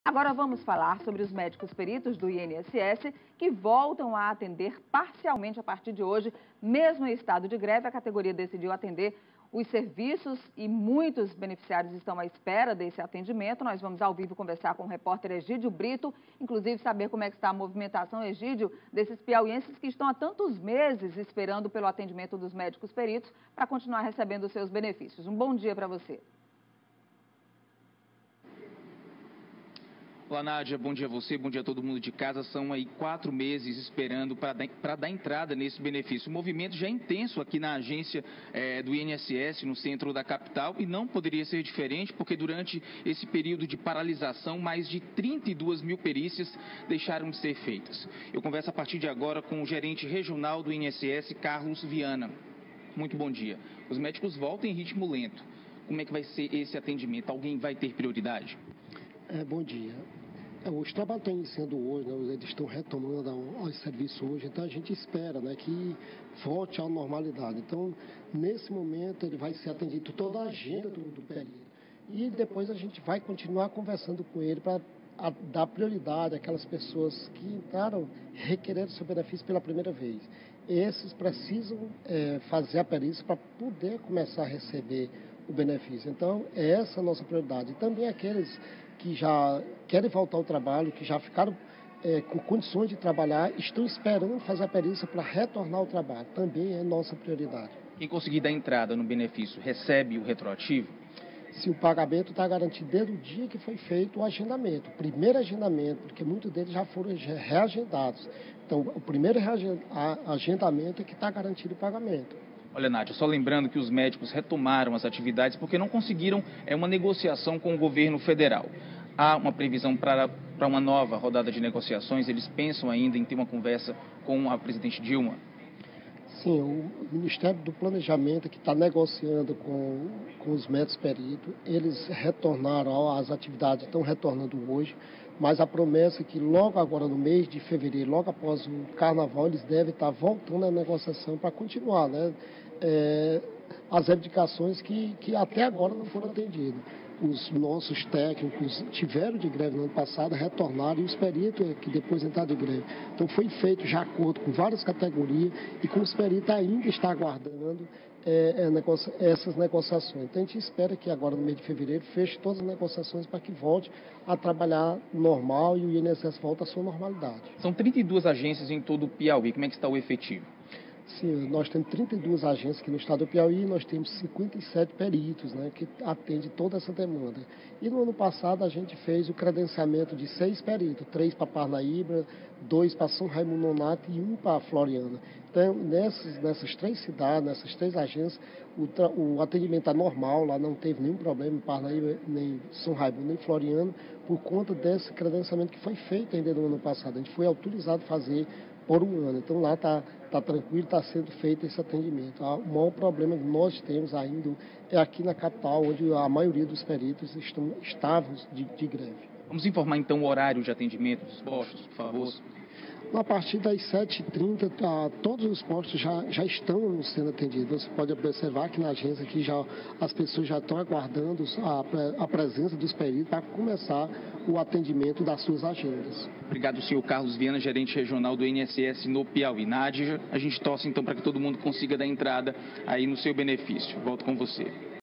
Agora vamos falar sobre os médicos peritos do INSS que voltam a atender parcialmente a partir de hoje. Mesmo em estado de greve, a categoria decidiu atender os serviços e muitos beneficiários estão à espera desse atendimento. Nós vamos ao vivo conversar com o repórter Egídio Brito, inclusive saber como é que está a movimentação, Egídio, desses piauienses que estão há tantos meses esperando pelo atendimento dos médicos peritos para continuar recebendo os seus benefícios. Um bom dia para você. Olá, Nádia, bom dia a você, bom dia a todo mundo de casa. São aí 4 meses esperando para dar entrada nesse benefício. O movimento já é intenso aqui na agência do INSS, no centro da capital, e não poderia ser diferente, porque durante esse período de paralisação, mais de 32 mil perícias deixaram de ser feitas. Eu converso a partir de agora com o gerente regional do INSS, Carlos Viana. Muito bom dia. Os médicos voltam em ritmo lento. Como é que vai ser esse atendimento? Alguém vai ter prioridade? Bom dia. Os trabalhos estão iniciando hoje, né? Eles estão retomando aos serviços hoje, então a gente espera, né, que volte à normalidade. Então, nesse momento, ele vai ser atendido toda a agenda do perito. E depois a gente vai continuar conversando com ele para dar prioridade àquelas pessoas que entraram requerendo seu benefício pela primeira vez. Esses precisam fazer a perícia para poder começar a receber o benefício. Então, essa é a nossa prioridade. E também aqueles que já querem voltar ao trabalho, que já ficaram com condições de trabalhar, estão esperando fazer a perícia para retornar ao trabalho. Também é nossa prioridade. Quem conseguir dar entrada no benefício recebe o retroativo? Se o pagamento está garantido desde o dia que foi feito o agendamento, o primeiro agendamento, porque muitos deles já foram reagendados. Então, o primeiro agendamento é que está garantido o pagamento. Olha, Nádia, só lembrando que os médicos retomaram as atividades porque não conseguiram uma negociação com o governo federal. Há uma previsão para uma nova rodada de negociações? Eles pensam ainda em ter uma conversa com a presidente Dilma? Sim, o Ministério do Planejamento, que está negociando com os médicos peritos, eles retornaram às atividades, estão retornando hoje, mas a promessa é que logo agora no mês de fevereiro, logo após o carnaval, eles devem estar voltando à negociação para continuar, né? As reivindicações que até agora não foram atendidas. Os nossos técnicos tiveram de greve no ano passado, retornaram, e os peritos que depois entraram de greve. Então foi feito já acordo com várias categorias e com os peritos ainda está aguardando essas negociações. Então a gente espera que agora no mês de fevereiro feche todas as negociações para que volte a trabalhar normal e o INSS volte à sua normalidade. São 32 agências em todo o Piauí. Como é que está o efetivo? Sim, nós temos 32 agências aqui no estado do Piauí, nós temos 57 peritos, né, que atendem toda essa demanda. E no ano passado a gente fez o credenciamento de 6 peritos, 3 para Parnaíba, 2 para São Raimundo Nonato e 1 para Floriana. Então, nessas 3 cidades, nessas 3 agências, o atendimento está normal, lá não teve nenhum problema em Parnaíba, nem São Raimundo, nem Floriana, por conta desse credenciamento que foi feito ainda no ano passado. A gente foi autorizado a fazer por um ano. Então lá está tranquilo, está sendo feito esse atendimento. O maior problema que nós temos ainda é aqui na capital, onde a maioria dos peritos estavam de greve. Vamos informar então o horário de atendimento dos postos, por favor. A partir das 7h30, todos os postos já estão sendo atendidos. Você pode observar que na agência aqui as pessoas já estão aguardando a presença dos peritos para começar o atendimento das suas agendas. Obrigado, senhor Carlos Viana, gerente regional do INSS no Piauí. Nádia, a gente torce então para que todo mundo consiga dar entrada aí no seu benefício. Volto com você.